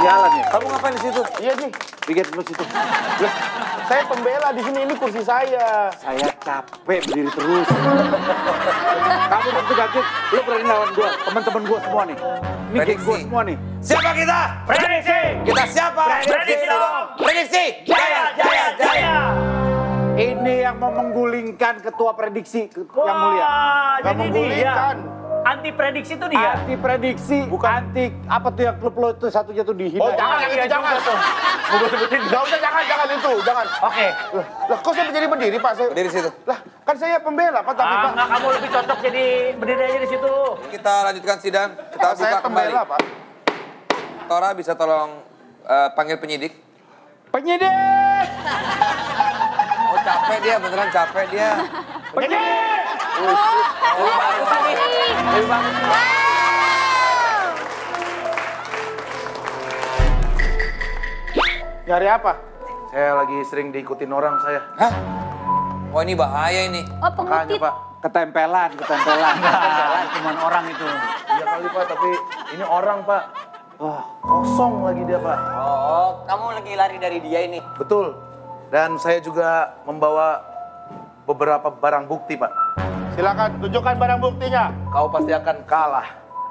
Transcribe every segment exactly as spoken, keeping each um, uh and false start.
jalan ya. Kamu ngapain di situ? Iya nih. Bikin terus itu. Lah, saya pembela di sini, ini kursi saya. Saya capek berdiri terus. Kamu tentu kaget, lu berani lawan gua, teman-teman gua semua nih. Ini geng gua semua nih. Siapa kita? Prediksi. Kita siapa? Prediksi dong. Prediksi. Jaya, jaya, jaya. Ini yang mau menggulingkan ketua prediksi Wah, yang mulia. Gak jadi menggulingkan. dia. Anti prediksi itu dia. Anti prediksi, bukan anti apa tuh yang klub lo itu satunya tuh dihina. Oh jangan yang itu, jangan. Mau gue sebutin. Gak usah, jangan, jangan itu, jangan. Oke. Lah, lah, kok saya menjadi berdiri, Pak? Saya... Berdiri situ. Lah, kan saya pembela, Pak, tapi Ah, Pak. enggak, kamu lebih cocok jadi berdiri aja di situ. Kita lanjutkan sidang. Kita Pak, buka saya kembali. pembela, Pak. Tora bisa tolong uh, panggil penyidik. Penyidik! Oh capek dia, beneran capek dia. Penyidik! Nyari apa? Saya lagi sering diikutin orang saya. Hah? Oh ini bahaya ini. Oh, Makanya pengutit. Pak, ketempelan, ketempelan. Nah, cuman orang itu. Iya kali Pak, tapi ini orang Pak. Wah, kosong lagi dia Pak. Oh, kamu lagi lari dari dia ini? Betul. Dan saya juga membawa beberapa barang bukti Pak. Silakan tunjukkan barang buktinya. Kau pasti akan kalah.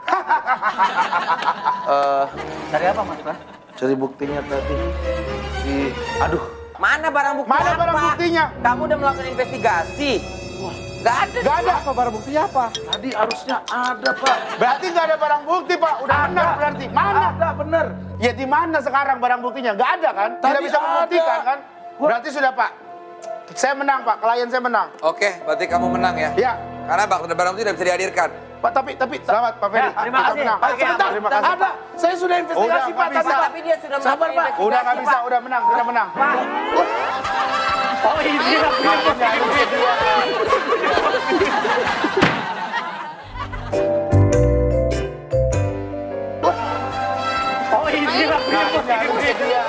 Eh, Cari apa Mas Pak? cari buktinya tadi. Di, aduh. Mana barang bukti Mana apa? barang buktinya? Kamu udah melakukan investigasi. Gak ada. Gak ada. Apa barang buktinya apa? Tadi harusnya ada Pak. Berarti nggak ada barang bukti, Pak. Udah benar berarti. Mana? Ada bener. Ya di mana sekarang barang buktinya? Nggak ada kan? Tidak Tadi bisa membuktikan ada. kan? Berarti sudah, Pak. Saya menang, Pak. Klien saya menang. Oke, berarti kamu menang ya? Ya. Karena bak barang bukti tidak bisa dihadirkan. Pak, tapi tapi selamat Pak Ferry. Ya, terima Kita kasih. menang. Pak, Sebentar, terima kasih. Ada. Saya sudah investigasi Udah, Pak. nggak Tadi bisa. Pak. Tapi dia sudah Sabar, melakukan Pak. investigasi. Udah nggak bisa, Pak. udah menang, kita menang. Oh ini dia. Makanya ini dia. Oh ini dia. Makanya ini dia.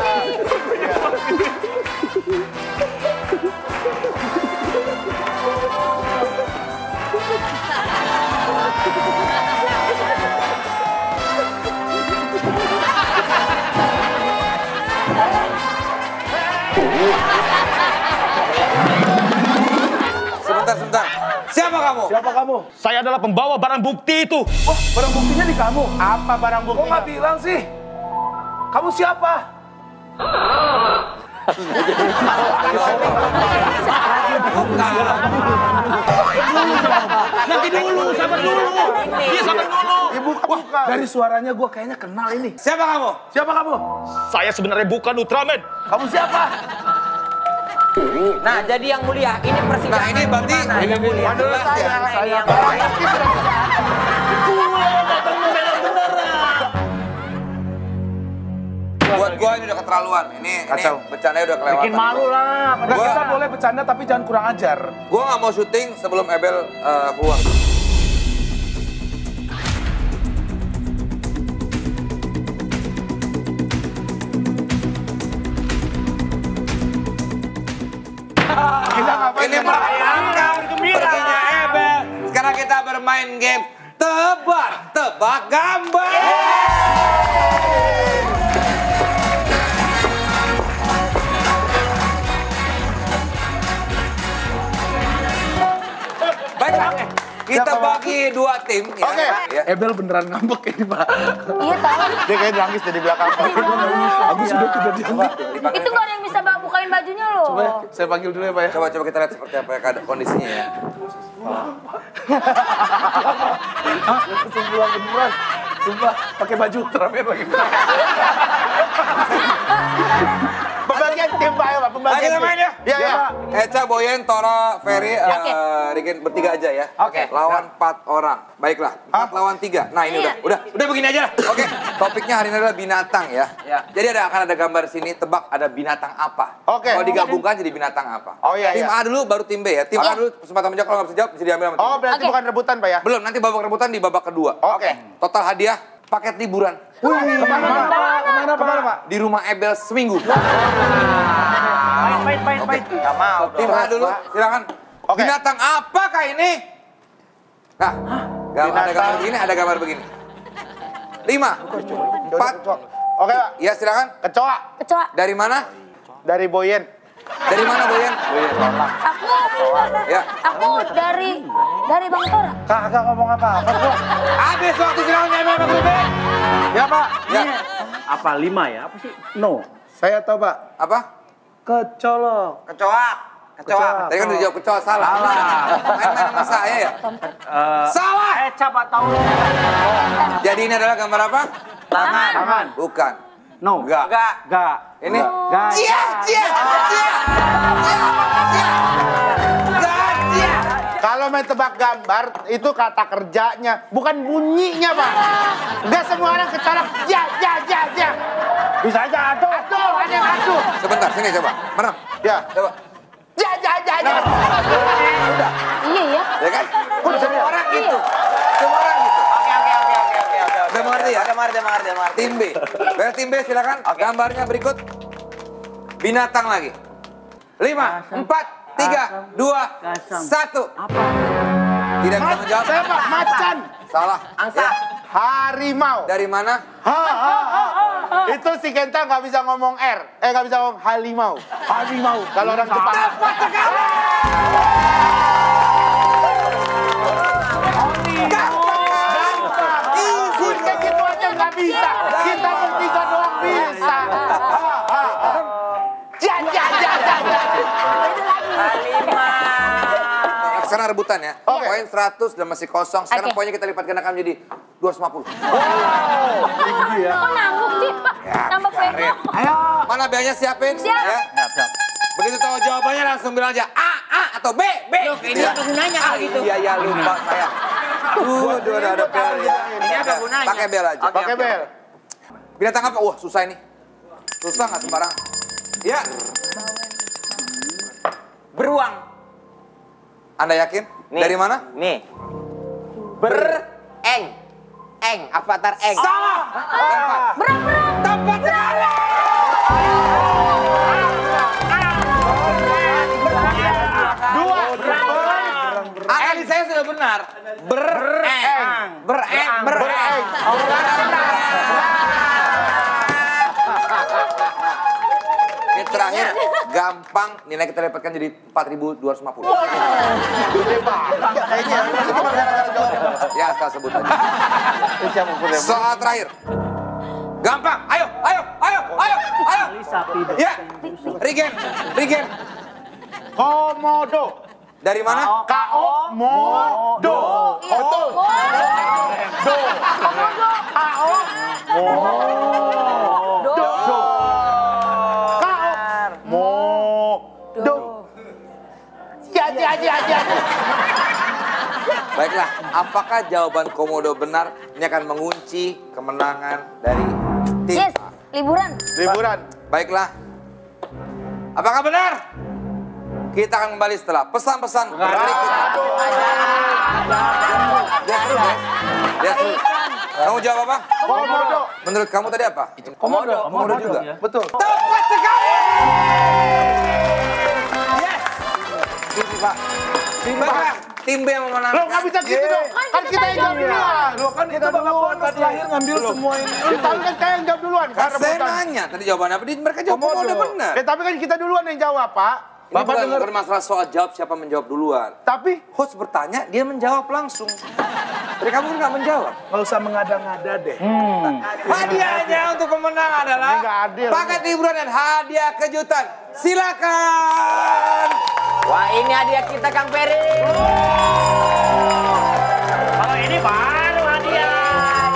Sebentar, sebentar. Siapa kamu? Siapa kamu? Saya adalah pembawa barang bukti itu. Wah, barang buktinya di kamu. Apa barang Kok buktinya? nggak bilang sih? Kamu siapa? Nanti dulu, sabar dulu. Iya sabar dulu. Ibu buka. Dari suaranya gue kayaknya kenal ini. Siapa kamu? Siapa kamu? Saya sebenarnya bukan Ultraman. Kamu siapa? Nah, jadi yang mulia, ini persidangan. Nah, ini berarti gimana? ini Yang mulia. Menurut Gimana saya, ini saya yang barang mulia? bukti sudah tidak ada. buat gua ini udah keterlaluan. Ini Kacau. ini bercandanya udah kelewatan. Bikin malu lah. Nah, Gua- kita boleh bercanda tapi jangan kurang ajar. Gua nggak mau syuting sebelum Ebel eh, keluar. Kita ngapain? Ini merayakan perginya Ebel. Sekarang kita bermain game tebak tebak gambar. Baiklah, kita bagi dua tim. Ya. Oke. Ya. Ebel beneran ngambek ini Pak. Iya tahu. Dia kayak nangis dari belakang. Aku sudah kejadian. Itu gak ada yang bisa ba- bukain bajunya loh. Coba ya, saya panggil dulu ya Pak ya. Coba coba kita lihat seperti apa ya keadaan kondisinya ya. Sumpah beneran. Sumpah pakai baju Ultraman lagi. Pembagian tim Pak ya, Pak. Pembagian Ayo kita tim. main ya. Iya, iya. Eca, Boyen, Tora, Ferry, Oke. eh, Rikin bertiga aja ya. Oke. Lawan empat orang. Baiklah, empat lawan tiga. Nah ini Iya. udah, udah, udah begini aja lah. Oke, topiknya hari ini adalah binatang ya. Ya. Jadi ada akan ada gambar di sini, tebak ada binatang apa. Oke. Kalau digabungkan jadi binatang apa. Oh, iya, Tim iya. A dulu, baru tim B ya. Tim A dulu kesempatan menjawab, kalau nggak bisa jawab bisa diambil sama tim Oh, B. berarti Oke. bukan rebutan Pak ya? Belum, nanti babak rebutan di babak kedua. Oke. Total hadiah, paket liburan. Kemana Pak? Kemana Pak? Kemana Pak? Di rumah Ebel seminggu. Pahit, pahit, pahit, pahit. Gak mau dong. Tim A dulu, silakan. Oke. Binatang apakah ini? Nah, gambar, ada gambar begini, ada gambar begini. Lima, empat, Oke, Pak. Iya, silakan. Kecoa. Kecoa. Dari mana? Dari Boyen. Dari mana, Boyan? Aku, Ya. aku dari dari Bang Tora. Kagak ngomong apa-apa gua. Habis waktu silakan nyampe sama grup B. Ya, Pak. Ya. Apa lima ya? Apa sih? No. Saya tahu, Pak. Apa? Kecolok. Kecoa. Kecoa. Tadi kan udah jawab kecoa, salah. Main-main sama saya ya? Salah! Eh, coba tahu. Jadi ini adalah gambar apa? Tangan. Tangan. Bukan. No. Enggak. Enggak. Enggak. Ini? Enggak. Cia, cia, cia, cia, cia. Kalau main tebak gambar, itu kata kerjanya, bukan bunyinya, Pak. Enggak semua orang kecolok, ja, ja, ja, ja. Bisa aja atuh. Aduh, ada yang aduh. Sebentar, sini coba. Mana? Ya. Coba. Ja, ja, ja, ja. Iya ya. Ya kan? Semua orang gitu. Semua orang gitu. Oke, oke, oke, oke, oke, oke. Udah mengerti ya? Udah mengerti, udah mengerti, udah mengerti. Tim B. Baik, tim B silakan. Gambarnya berikut. Binatang lagi. Lima, empat, tiga, dua, satu. Tidak bisa menjawab. Saya, Pak, macan. Salah. Angsa. Ya. Harimau. Dari mana? Ha, ha, ha. Itu si Kenta nggak bisa ngomong R. Eh, nggak bisa ngomong halimau. Halimau. Kalau orang Jepang. Tepat sekali. Kita gitu aja nggak bisa. Kita bertiga doang bisa. Ha, ha, ha. Ja, ja, ja, ja, ja. Sekarang rebutan ya. Oke. Poin seratus dan masih kosong. Sekarang Oke. poinnya kita lipat gandakan menjadi dua ratus lima puluh. Kok nanggung sih, Pak? Nambah poin. Ayo. Mana B-nya siapin? Siap. Ya. Begitu tahu jawabannya langsung bilang aja A, A atau B, B. Loh, ini apa gunanya kalau gitu? Iya, iya, lupa saya. Uh, udah ada ada bel ya. Ini apa gunanya? Pakai bel aja. Oke, Pakai oke. bel. Binatang apa? Wah, susah ini. Susah nggak sembarang. Ya. Beruang. Anda yakin? Nih. Dari mana? Nih. Bereng. Eng, avatar eng. Salah. Tempat. Berang-berang. Tempat sekali. Dua. Analis saya sudah benar. Bereng. Bereng. Bereng. Ini terakhir gampang nilai kita dapatkan jadi empat ribu dua ratus lima puluh. Ya, saya sebut aja. Soal terakhir. Gampang. Ayo, ayo, ayo, ayo, ayo. Ya. Regen, Regen. Komodo. Dari mana? K O mo do. Oto. Do. K O Do. K O mo do. Ja, ja, ja, ja. Baiklah, apakah jawaban Komodo benar? Ini akan mengunci kemenangan dari tim Yes, A. liburan. Liburan. Baiklah. Apakah benar? Kita akan kembali setelah pesan-pesan berikut. Lihat dulu, ya. Lihat dulu. Kamu jawab apa? Komodo. Menurut kamu tadi apa? Komodo. Komodo juga. Betul. Tepat sekali. Yes. Ini Pak. Baiklah, tim B yang memenangkan. Lo nggak bisa gitu dong. Kan kita yang jawab duluan. Lo kan kita duluan pas lahir ngambil semua ini. Ya, tapi kan saya yang jawab duluan. Kan Karena saya bukan. nanya tadi jawabannya apa? Mereka jawab Komodo benar. Eh, tapi kan kita duluan yang jawab, Pak. Ini Bapak bukan dengar. bermasalah soal jawab siapa menjawab duluan. Tapi Host bertanya, dia menjawab langsung. Tapi kamu kan nggak menjawab. Nggak usah mengada-ngada deh. Hadiahnya untuk pemenang adalah Ini nggak adil. paket liburan dan hadiah kejutan. Silakan. Wah, ini hadiah kita Kang Peri. Kalau ini baru hadiah.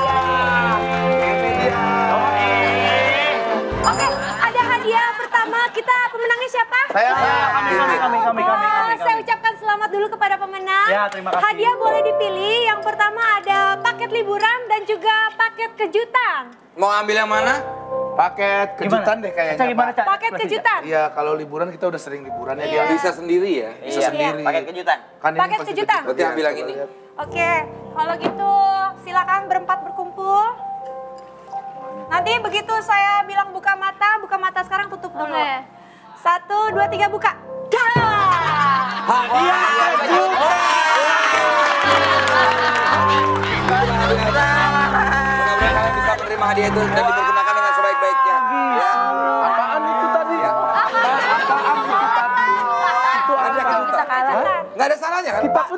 Oke, ada hadiah pertama. Kita pemenangnya siapa? saya Kami, kami, kami, kami, kami, Wah, kami, saya kami. ucapkan selamat dulu kepada pemenang. Ya, terima kasih. Hadiah boleh dipilih. Yang pertama ada paket liburan dan juga paket kejutan. Mau ambil yang mana? Paket kejutan deh kayaknya. Cak, gimana, Pak. Cak? Paket kejutan. Iya, kalau liburan kita udah sering liburan ya Iya. dia. Bisa sendiri ya. Bisa Iya, sendiri. pakai kejutan. Kan ini Paket pasti kejutan. Berarti ambil yang Coba ini. lihat. Oke, kalau gitu silakan berempat berkumpul. Nanti begitu saya bilang buka mata, buka mata sekarang tutup dulu. Satu, dua, tiga, buka. Dah! Hadiah kejutan. Mudah-mudahan kalian bisa menerima hadiah itu dan dipergunakan dengan sebaik-baiknya.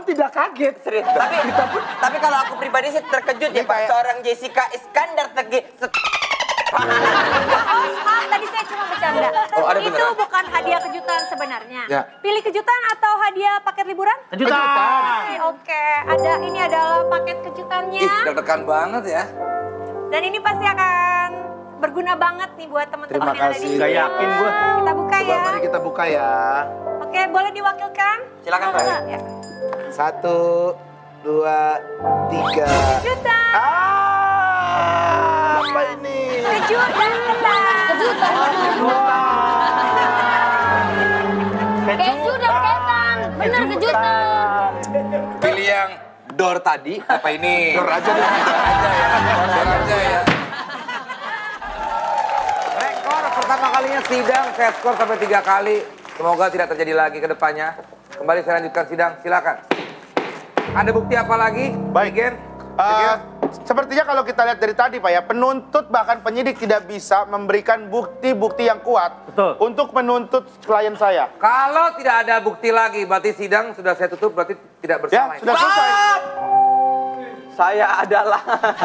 tidak kaget. Serius. Tapi, tapi kalau aku pribadi sih terkejut ya Pak. Seorang Jessica Iskandar Tegi. Oh, maaf, tadi saya cuma bercanda. Oh, ada Itu beneran? bukan hadiah kejutan sebenarnya. Ya. Pilih kejutan atau hadiah paket liburan? Kejutan. Oke, Oke, ada ini adalah paket kejutannya. Ih, deg-degan banget ya. Dan ini pasti akan berguna banget nih buat teman-teman Terima yang ada di kasih. sini. Gak yakin gue. Kita buka Coba ya. mari kita buka ya. Oke, boleh diwakilkan? Silakan, Pak. Ya. Satu, dua, tiga. Kejutan. Ah, apa ini? Kejutan. Kejutan. Keju dan ketan. Bener kejutan. Pilih yang door tadi, apa ini? Door aja deh. Door aja ya. Door aja ya. Rekor pertama kalinya sidang, saya skor sampai tiga kali. Semoga tidak terjadi lagi ke depannya. Kembali saya lanjutkan sidang, silakan. Ada bukti apa lagi? Baik. Gen? Eh, sepertinya kalau kita lihat dari tadi Pak ya, penuntut bahkan penyidik tidak bisa memberikan bukti-bukti yang kuat Betul. untuk menuntut klien saya. Kalau tidak ada bukti lagi, berarti sidang sudah saya tutup, berarti tidak Ya, bersalah. sudah selesai. Saya adalah.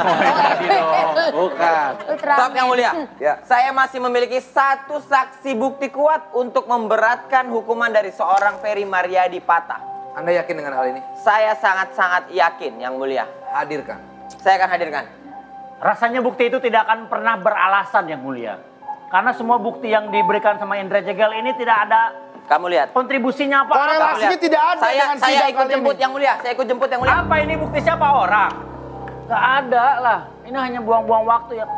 Bukan. Stop Yang Mulia. Ya. Saya masih memiliki satu saksi bukti kuat untuk memberatkan hukuman dari seorang Ferry Mariadi Patah. Anda yakin dengan hal ini? Saya sangat-sangat yakin Yang Mulia. Hadirkan. Saya akan hadirkan. Rasanya bukti itu tidak akan pernah beralasan Yang Mulia. Karena semua bukti yang diberikan sama Indra Jegel ini tidak ada Kamu lihat. kontribusinya apa. Korelasinya Lihat. tidak ada Saya, dengan saya sidang ikut kali jemput ini. Yang Mulia. Saya ikut jemput Yang Mulia. Apa ini bukti siapa orang? Gak ada lah. Ini hanya buang-buang waktu ya.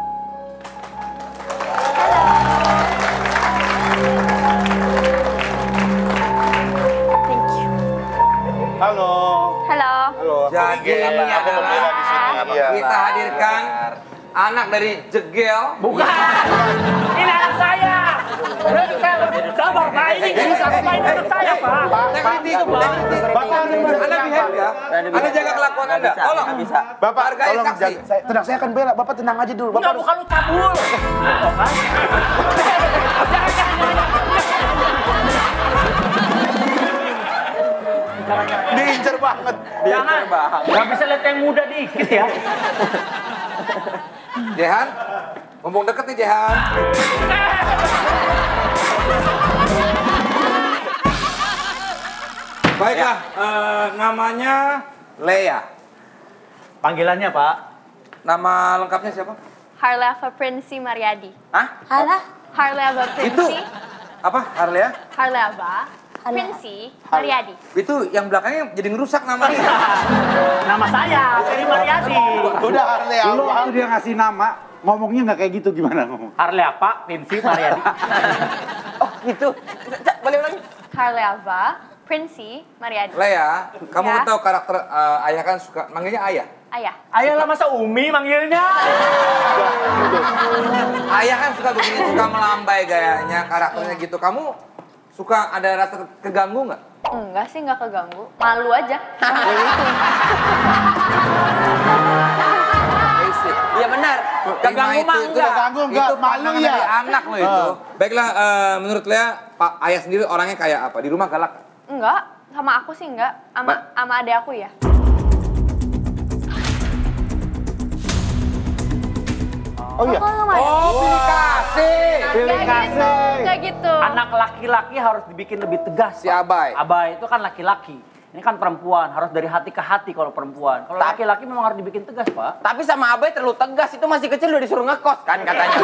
Halo. Halo. Halo. Jadi ini Aku adalah membela di sini. Iya. kita hadirkan anak dari Jegel. Bukan. Ini anak saya. Sabar Pak. Ini ini siapa Pak? Ini anak saya Pak. Saya kritik, saya kritik. Bapak ada Anda behave ya. Anda jaga kelakuan Anda. Tolong. Nggak bisa. Bapak, Hargai tolong saksi. jaga. Saya, tenang, saya akan bela. Bapak tenang aja dulu. Bapak Enggak, harus... bukan lu cabul. Oh, kan? diincer banget. Jangan. Gak bisa lihat yang muda dikit ya. Jehan, mumpung deket nih Jehan. Baiklah, eh, namanya Lea. Panggilannya Pak. Nama lengkapnya siapa? Harleva Prinsi Mariadi. Hah? Halah? Harleva Itu Prinsi. apa? Harlea? Harleva Prinsi Mariadi. Itu yang belakangnya jadi ngerusak namanya. Nama saya Ferry Mariadi. Udah Harley Dulu apa? waktu dia ngasih nama, ngomongnya nggak kayak gitu, gimana ngomong? Harley apa? Prinsi Mariadi. Oh gitu. Cak, boleh ulangi? Harleva Prinsi Mariadi. Lea, kamu Ya. kan tahu karakter eh, ayah kan suka manggilnya ayah. Ayah. Ayolah masa Umi manggilnya. Ayah kan suka begini, suka melambai gayanya, karakternya gitu. Kamu suka ada rasa keganggu nggak? Enggak sih, enggak keganggu. Malu aja. Iya benar. Keganggu Lima mah itu- itu enggak. Keganggu enggak, Itu malu pandangan ya. dari anak lo itu. Baiklah, eh, menurut Lea, Pak Ayah sendiri orangnya kayak apa? Di rumah galak? Enggak, sama aku sih enggak. Sama sama adek aku ya. Oh iya. Oh, pilih kasih. Pilih Enggak kasih. gitu, enggak gitu. Anak laki-laki harus dibikin lebih tegas. Si Pak. Abai. Abai itu kan laki-laki. Ini kan perempuan, harus dari hati ke hati kalau perempuan. Kalau Tak. laki-laki memang harus dibikin tegas, Pak. Tapi sama Abai terlalu tegas, itu masih kecil udah disuruh ngekos kan katanya.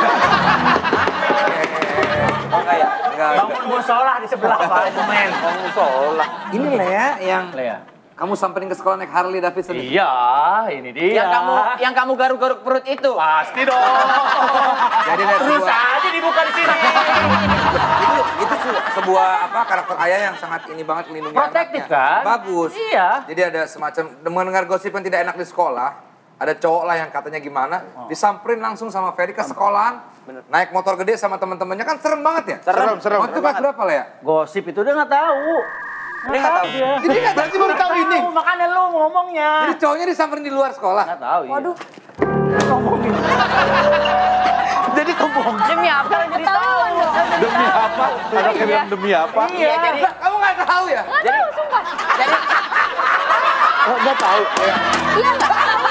Oh enggak ya? Enggak. Bangun musola di sebelah, Pak, itu men. Bangun sholat. Ini Lea yang Lea. kamu samperin ke sekolah naik Harley Davidson. Iya, ini dia. Yang kamu yang kamu garuk-garuk perut itu. Pasti dong. Jadi ada Terus sebuah, aja dibuka di sini. itu itu se- sebuah apa karakter ayah yang sangat ini banget melindungi Protektif anaknya. kan? Bagus. Iya. Jadi ada semacam mendengar gosip yang tidak enak di sekolah. Ada cowok lah yang katanya gimana, disamperin langsung sama Ferry ke sekolahan, naik motor gede sama teman-temannya, kan serem banget ya? Serem, serem. Waktu kelas berapa lah ya? Gosip itu dia nggak tahu. Dia nggak tahu. dia. Jadi nggak Berarti baru tahu ini. Makanya lu ngomongnya. Jadi cowoknya disamperin di luar sekolah. Nggak tahu. Waduh, Ngomongin. Jadi kebohongan. demi apa? Ketahuan dong. Demi apa? Anaknya bilang demi apa? Iya, jadi Kamu nggak tahu ya? Nggak tahu, sumpah. jadi Oh, nggak tahu. Iya nggak tahu.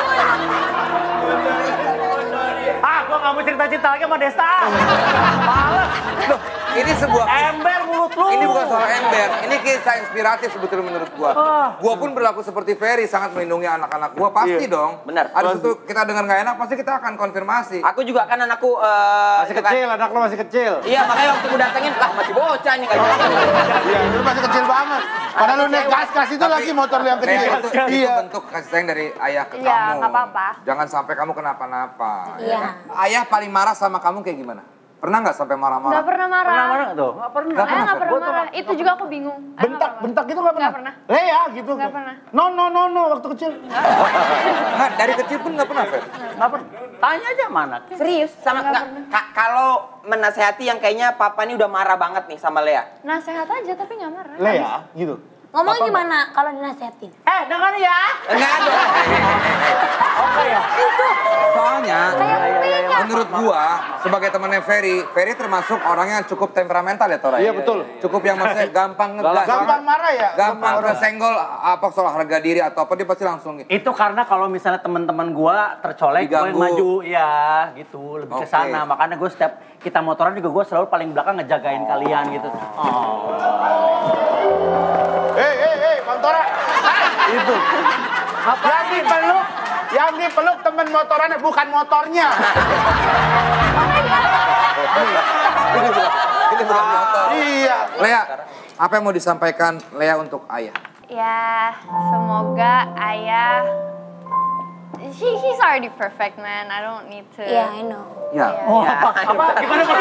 Ah, gua nggak mau cerita-cerita lagi sama Desta. Males. Loh, ini sebuah Ember mulut lu. ini bukan soal ember, ini kisah inspiratif sebetulnya menurut gua. Ah. Gua pun berlaku seperti Ferry, sangat melindungi anak-anak gua, pasti Iya. dong. Benar. Ada sesuatu kita dengar nggak enak, pasti kita akan konfirmasi. Aku juga kan anakku eh, Masih itu kan- kecil, anak lo masih kecil. Iya, makanya waktu gue datengin, lah masih bocah nih kayak gitu. Iya, lu masih kecil banget. Padahal lu naik gas-gas itu Tapi, lagi motor lu yang Ferry, kecil. itu, itu Iya. bentuk kasih sayang dari ayah ke Iya, kamu. nggak apa-apa. Jangan sampai kamu kenapa-napa. Iya. Ayah paling marah sama kamu kayak gimana? Pernah nggak sampai marah-marah? Nggak pernah marah. Pernah marah nggak tuh? Nggak pernah. Nggak Ayah nggak pernah, pernah Fer. marah. Itu juga aku bingung. Ayah Bentak, nggak pernah. bentak itu nggak pernah? Nggak pernah. Lea gitu. Nggak pernah. No, no, no, no, waktu kecil. Nggak, dari kecil pun nggak pernah, Fer? Nggak pernah. Tanya aja sama anak. Serius? Sama Nggak nggak? ka- kalau menasehati yang kayaknya papa ini udah marah banget nih sama Lea. Nah, sehat aja tapi nggak marah. Lea, gitu. Ngomong gimana kalau dinasehatin? Eh, dengar ya. Enggak dong. Oke ya. Soalnya, Iya, menurut gua, sebagai temannya Ferry, Ferry termasuk orang yang cukup temperamental ya, Tora? Iya, betul. Cukup yang maksudnya gampang ngegas. Gampang marah ya? Gampang kesenggol, apa soal harga diri atau apa, dia pasti langsung gitu. Itu karena kalau misalnya teman-teman gua tercolek, gue yang Diganggu. maju, ya gitu, lebih ke Oke. sana. Makanya gue setiap kita motoran juga gue selalu paling belakang ngejagain kalian gitu. Oh. Hei, hei, hei, Bang Tora. Itu. Yang dipeluk, yang dipeluk temen motorannya, bukan motornya. Ini bukan, ini bukan motor. Iya. Lea, apa yang mau disampaikan Lea untuk ayah? Ya, semoga ayah. He, he's already perfect, man. I don't need to. Iya, I know. Ya. Yeah. Oh, apa? Apa? Gimana Pak?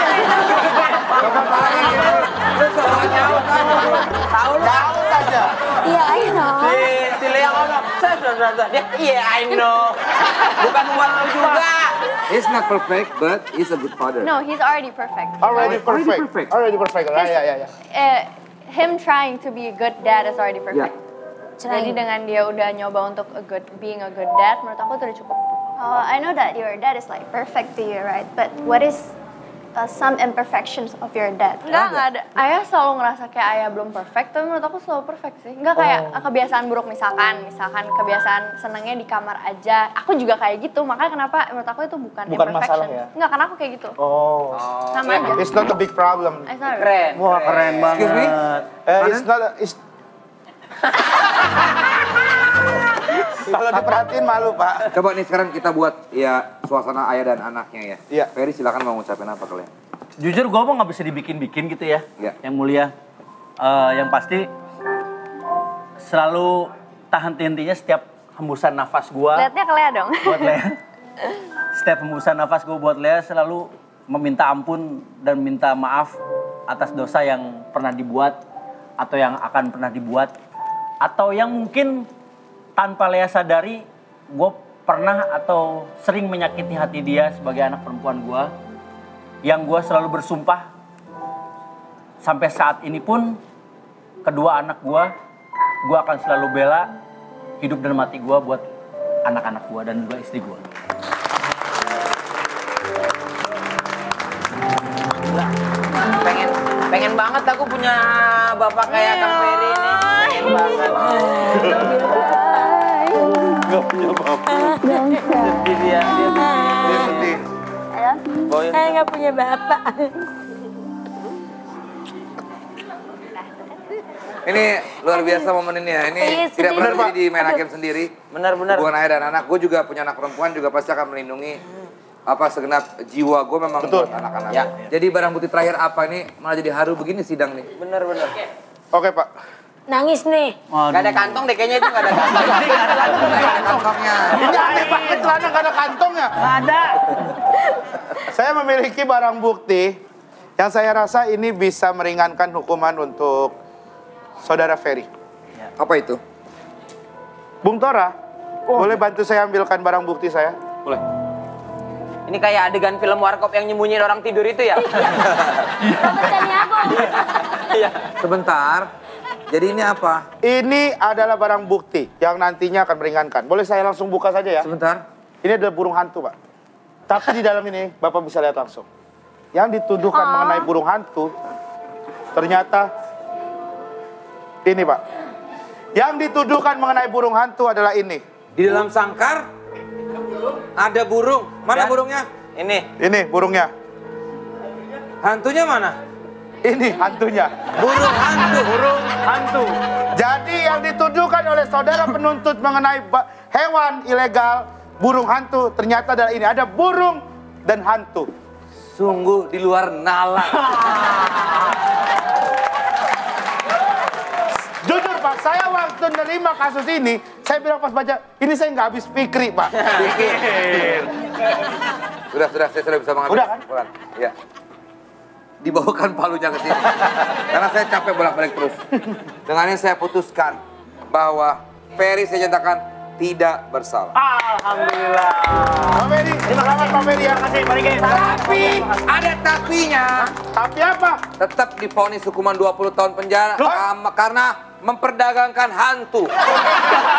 Tahu lu? Tahu aja. Iya, I know. Si, si Lea ngomong, saya sudah sudah dia, iya I know. Bukan buat lu juga. He's not perfect, but he's a good father. No, he's already perfect. Already perfect. perfect. Already perfect. Ah, ya, ya, ya. Uh, him trying to be a good dad is already perfect. Yeah. Jadi dengan dia udah nyoba untuk a good being a good dad, menurut aku itu udah cukup. Uh, I know that your dad is like perfect to you, right? But what is uh, some imperfections of your dad? Enggak, enggak ada. Ayah selalu ngerasa kayak ayah belum perfect, tapi menurut aku selalu perfect sih. Enggak kayak kebiasaan buruk misalkan, misalkan kebiasaan senangnya di kamar aja. Aku juga kayak gitu, makanya kenapa menurut aku itu bukan, Bukan imperfection. masalah ya? Enggak, karena aku kayak gitu. Oh. Sama aja. It's not a big problem. I thought- Keren. Wah, keren banget. Excuse me? Eh, it's not a, it's... Kalau diperhatiin malu, Pak. Coba nih sekarang kita buat ya suasana ayah dan anaknya ya. Iya. Ferry silakan mau ngucapin apa kalian? Jujur gue mau nggak bisa dibikin-bikin gitu ya. Iya. Yang mulia. Eh, yang pasti selalu tahan henti-hentinya setiap hembusan nafas gue. Lihatnya ke Lea dong. Buat Lea. Setiap hembusan nafas gue buat Lea selalu meminta ampun dan minta maaf atas dosa yang pernah dibuat atau yang akan pernah dibuat atau yang mungkin tanpa Lea sadari gue pernah atau sering menyakiti hati dia sebagai anak perempuan gue yang gue selalu bersumpah sampai saat ini pun kedua anak gue gue akan selalu bela hidup dan mati gue buat anak-anak gue dan juga istri gue. Pengen pengen banget aku punya bapak kayak Kang Ferry ini. Pengen banget. Gak punya bapak. Sedih dia, dia Dia sedih. Boy. Saya nggak punya bapak. Ini luar biasa momen ini ya. Ini Iya, tidak sedih. pernah Bener, terjadi di main hakim sendiri. Benar-benar. Hubungan ayah dan anak. Gue juga punya anak perempuan juga pasti akan melindungi apa segenap jiwa gue memang Betul. buat anak-anak. Ya. Jadi barang bukti terakhir apa ini malah jadi haru begini sidang nih. Benar-benar. Oke, Pak. Nangis nih. Gak ada kantong deh kayaknya itu gak ada kantong. Kantongnya. Ini aneh banget celana gak ada kantongnya. Nggak ada. Saya memiliki barang bukti yang saya rasa ini bisa meringankan hukuman untuk saudara Ferry. Apa itu? Bung Tora, boleh bantu saya ambilkan barang bukti saya? Boleh. Ini kayak adegan film Warkop yang nyembunyiin orang tidur itu ya? Iya. Sebentar. Jadi ini apa? Ini adalah barang bukti yang nantinya akan meringankan. Boleh saya langsung buka saja ya? Sebentar. Ini adalah burung hantu, Pak. Tapi di dalam ini Bapak bisa lihat langsung. Yang dituduhkan mengenai burung hantu ternyata ini, Pak. Yang dituduhkan mengenai burung hantu adalah ini. Di dalam sangkar ada burung. Mana Dan- burungnya? Ini. Ini burungnya. Hantunya mana? Ini hantunya. Burung hantu. Burung hantu. Jadi yang dituduhkan oleh saudara penuntut mengenai ba- hewan ilegal, burung hantu, ternyata adalah ini. Ada burung dan hantu. Sungguh di luar nalar. Jujur Pak, saya waktu menerima kasus ini, saya bilang pas baca, ini saya nggak habis pikir Pak. Pikir. Sudah, sudah, saya sudah bisa mengambil Udah, kan? kesimpulan. Iya. Dibawakan palunya ke sini. Karena saya capek bolak-balik terus. Dengan ini saya putuskan bahwa Ferry saya nyatakan tidak bersalah. Alhamdulillah. Pak Ferry, selamat Pak Ferry ya. Terima kasih, Pak Riki. Tapi ada tapinya. Tapi apa? Tetap divonis hukuman dua puluh tahun penjara Loh? um, karena memperdagangkan hantu.